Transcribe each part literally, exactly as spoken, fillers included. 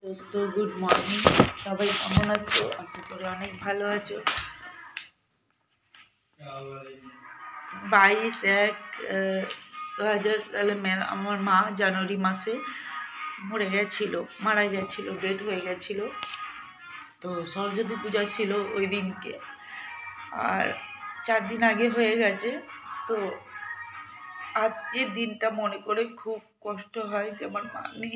दोस्तों good morning सबाई केमन आछो आशा करी अनेक भालो आछो। बाईस एक दो हज़ार साले मेरा आमार मा জানুয়ারি मासे मरे गेछिलो मारा गेछिलो डेथ हये गेछिलो। तो सरस्वती पूजा छिलो ओई दिनके और चार दिन आगे हये गेछे। तो आजकेर दिनटा मने करे खूब कष्ट हय जे आमार मा नेই।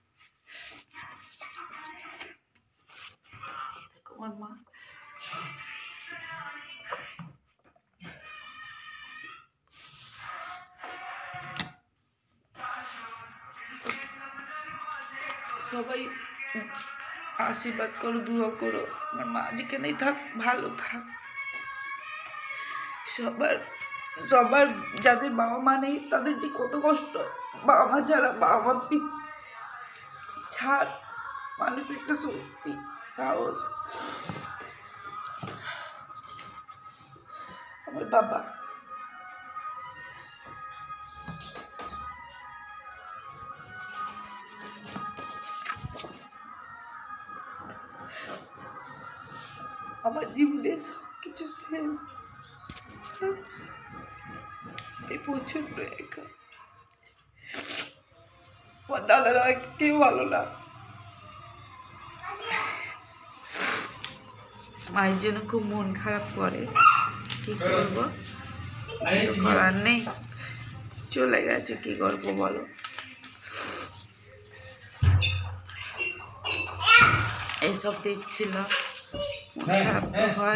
আমার মা সবাই আশীর্বাদ করো দোয়া করো আমার মা যেখানেই থাক ভালো থাক। সবার সবার যাদের বাবা মা নেই তাদের যে কত কষ্ট, বাবা মা ছাড়া বাবা মা ছাড় মানুষ একটা শক্তি সাহস। আমার বাবা আমার জীবনে সবকিছু শেষ। এই প্রচন্ড একা, আমার দাদারা কেউ ভালো না। মায়ের জন্য খুব মন খারাপ করে, কি করবো করার নেই, চলে গেছে কি করবো বলো। এইসব দেখছিলাম খারাপ তো হয়।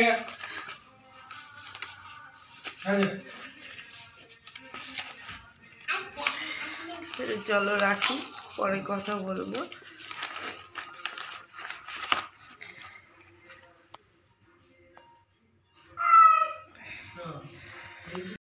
চলো রাখি, পরে কথা বলবো।